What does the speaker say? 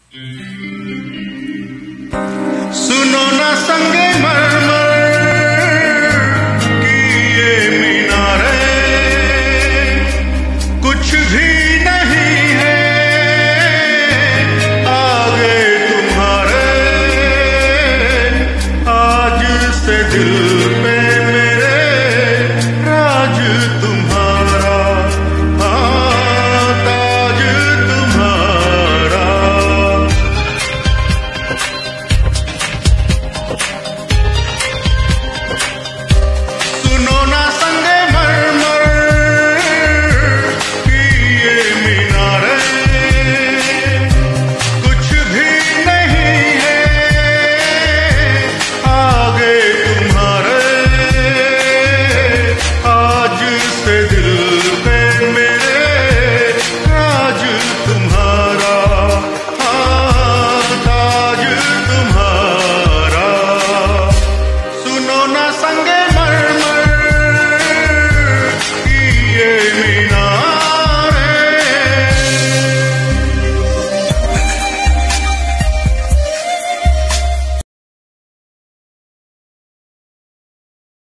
सुनो ना संगे मरमर की ये मीनारें, कुछ भी नहीं है आगे तुम्हारे। आज से दिल